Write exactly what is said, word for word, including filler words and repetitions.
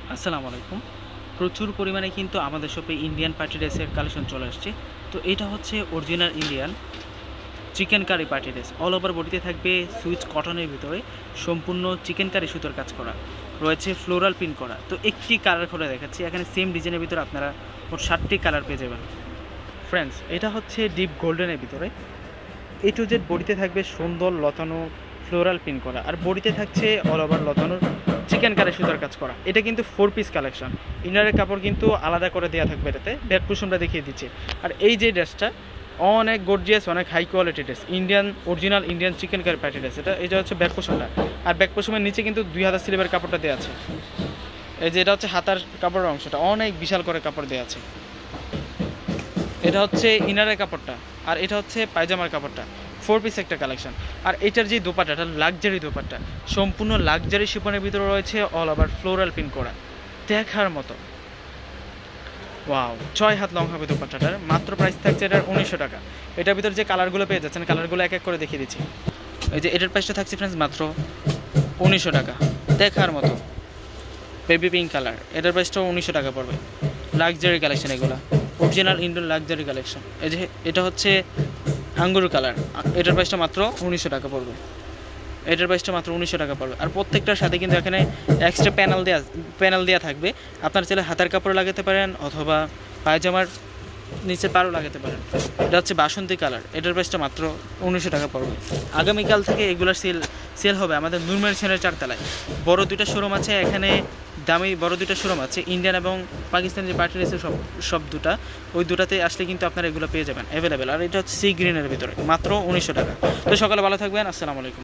আসসালামু আলাইকুম। প্রচুর পরিমাণে কিন্তু আমাদের শপে ইন্ডিয়ান পার্টি ড্রেসের কালেকশন চলে আসছে। তো এটা হচ্ছে original Indian chikankari party dress. All over বডিতে থাকবে সুইচ কটনের ভিতরে সম্পূর্ণ চিকেন কারি সুতোর কাজ করা রয়েছে, ফ্লোরাল প্রিন্ট করা। তো একটি কালার করে দেখাচ্ছি, এখানে সেম ডিজাইনের ভিতরে আপনারা মোট ষাটটি কালার পেয়ে যাবেন। ফ্রেন্ডস, এটা হচ্ছে ডিপ গোল্ডেনের ভিতরে এ টু জেড বডিতে থাকবে সুন্দর লতানো ফ্লোরাল প্রিন্ট করা, আর বডিতে থাকছে অল ওভার লতানোর চিকেন কারি সুতার কাজ করা। এটা কিন্তু ফোর পিস কালেকশন, ইনারের কাপড় কিন্তু আলাদা করে দেওয়া থাকবে, এটাতে ব্যাক কুশনটা দেখিয়ে দিচ্ছে। আর এই যে ড্রেসটা অনেক গর্জিয়াস, অনেক high quality dress, Indian original Indian chikankari party dress. এটা এটা হচ্ছে ব্যাক কুশনটা, আর ব্যাক কুশনের নিচে কিন্তু দুই হাজার সিলেবের কাপড়টা দেওয়া আছে। এই যে এটা হচ্ছে হাতার কাপড়ের অংশটা, অনেক বিশাল করে কাপড় দেওয়া আছে। এটা হচ্ছে ইনারের কাপড়টা, আর এটা হচ্ছে পায়জামার কাপড়টা। ফোর পিস একটা কালেকশন। আর এটার যে দোপাট্টাটা লাক্সারি দোপাট্টা, সম্পূর্ণ লাক্সারি শিপনের ভিতরে রয়েছে অল ওভার ফ্লোরাল প্রিন্ট করা, দেখার মতো। ওয়াও, ছয় হাত লং হবে দোপাট্টাটার। মাত্র প্রাইস থাকছে এটার উনিশশো টাকা। এটার ভিতরে যে কালারগুলো পেয়ে যাচ্ছেন, কালারগুলো এক এক করে দেখিয়ে দিচ্ছি। এই যে এটার প্রাইসটা থাকছে ফ্রেন্ডস মাত্র উনিশশো টাকা, দেখার মতো বেবি পিঙ্ক কালার। এটার প্রাইসটাও উনিশশো টাকা পড়বে। লাক্সারি কালেকশন, এগুলো অরিজিনাল ইন্ডিয়ান লাক্সারি কালেকশন। এই যে এটা হচ্ছে আঙ্গুর কালার, এটার প্রাইসটা মাত্র উনিশশো টাকা পড়বে। এটার প্রাইসটা মাত্র উনিশশো টাকা পড়বে। আর প্রত্যেকটার সাথে কিন্তু এখানে এক্সট্রা প্যানেল দেওয়া প্যানেল দেওয়া থাকবে। আপনারা চাইলে হাতার কাপড় লাগাতে পারেন অথবা পায়জামার নিচে পারও লাগাতে পারেন। এটা হচ্ছে বাসন্তী কালার, এটার প্রাইসটা মাত্র উনিশশো টাকা পড়বে। আগামীকাল থেকে এগুলোর সেল সেল হবে আমাদের নূর-ম্যানশনের চারতলায়। বড় দুইটা শোরুম আছে এখানে, দামি বড় দুইটা শোরুম আছে, ইন্ডিয়ান এবং পাকিস্তানি যে পার্টি ড্রেসের সব সব দুটা, ওই দুটাতে আসলে কিন্তু আপনারা এগুলো পেয়ে যাবেন অ্যাভেলেবেল। আর এটা হচ্ছে সি গ্রিনের ভিতরে মাত্র উনিশশো টাকা। তো সকালে ভালো থাকবেন, আসসালামু আলাইকুম।